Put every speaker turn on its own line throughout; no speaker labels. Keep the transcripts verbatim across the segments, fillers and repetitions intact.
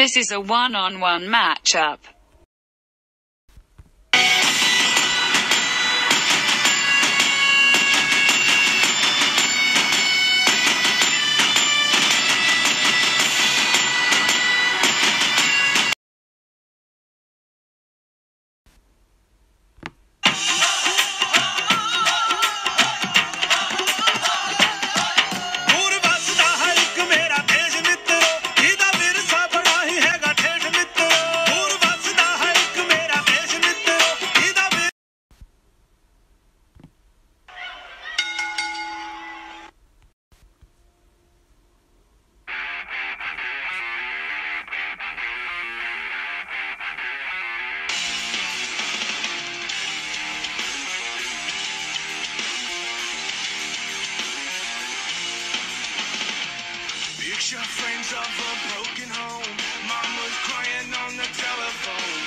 This is a one-on-one matchup.
Picture frames of a broken home. Mama's crying on the telephone,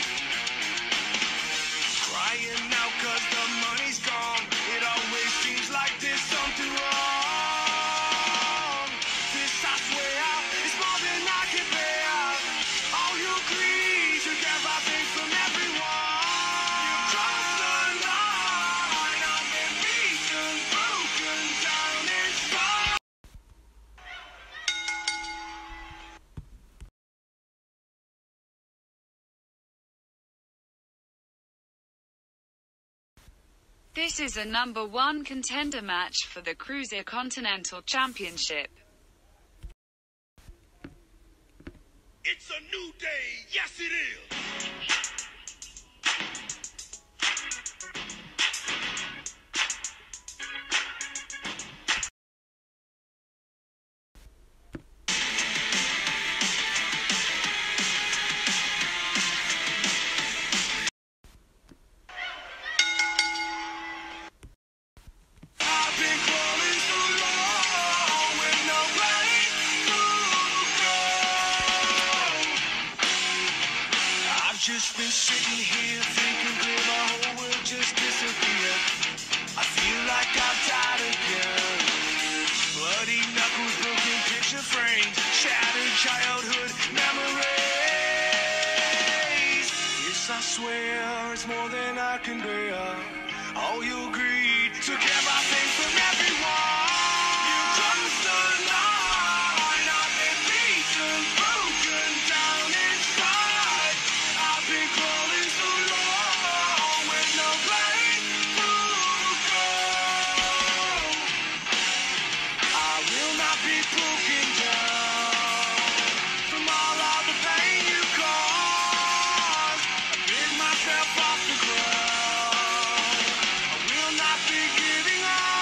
crying now cause the money's gone. It always seems like there's something wrong. This I swear is more than I can bear. All you greed took everything from everyone. You crossed the line. I've been beaten, broken down and scarred.
This is a number one contender match for the Cruiser Continental Championship.
It's a new day, yes it is. I've been crawling so long with no place to go. I've just been sitting here thinking clear, my whole world just disappeared. I feel like I've died again. Bloody knuckles, broken picture frames, shattered childhood memories. Yes, I swear it's more than I can bear. All your greed took everything from everyone. You crossed the line. I've been beaten, broken down inside. I've been crawling so long with no place to go. I will not be broken down from all of the pain you caused. I pick myself off the ground. I will not be giving up.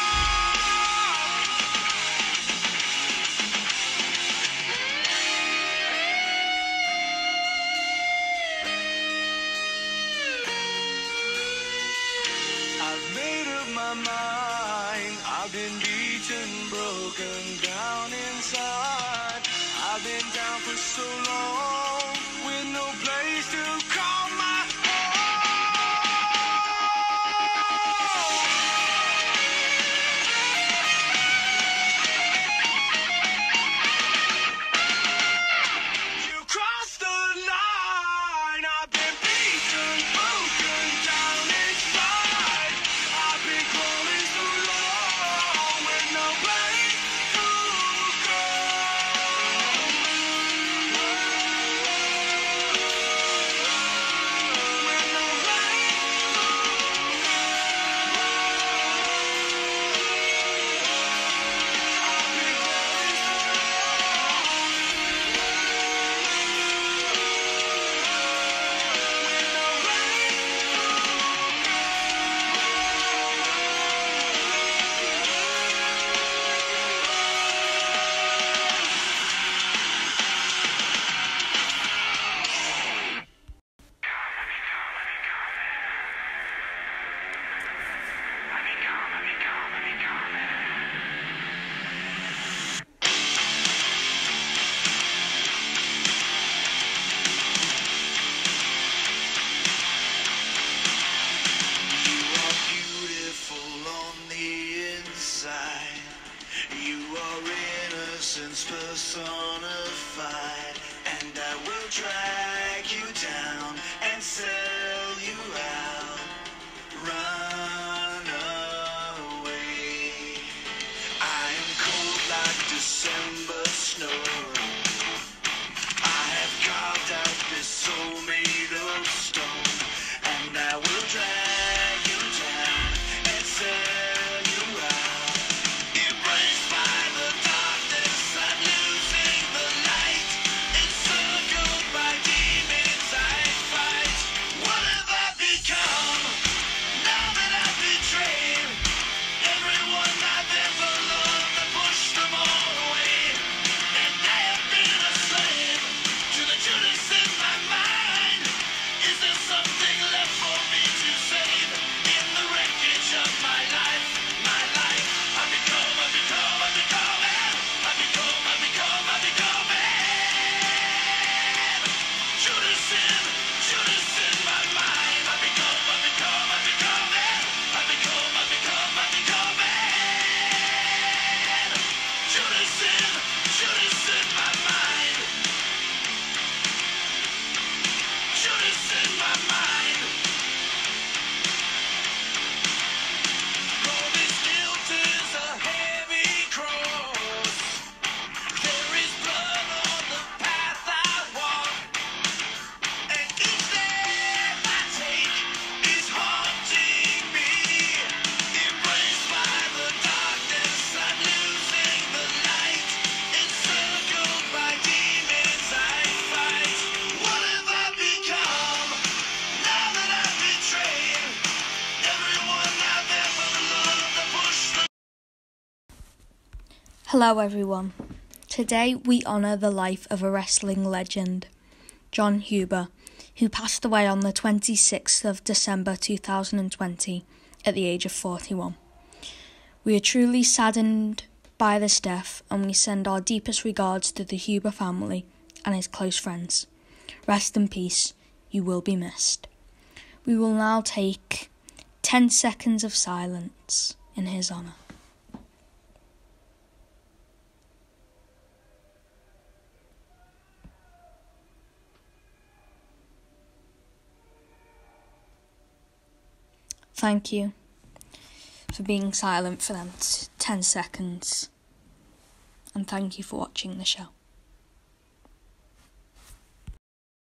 I've made up my mind. I've been beaten, broken down inside. I've been down for so long with no place to call my own. You crossed the line. I've been beaten, broken down inside. I've been crawling so long with no place to go.
Hello everyone. Today we honour the life of a wrestling legend, Jon Huber, who passed away on the twenty-sixth of December two thousand twenty at the age of forty-one. We are truly saddened by this death and we send our deepest regards to the Huber family and his close friends. Rest in peace, you will be missed. We will now take ten seconds of silence in his honour. Thank you for being silent for them t- ten seconds. And thank you for watching the show.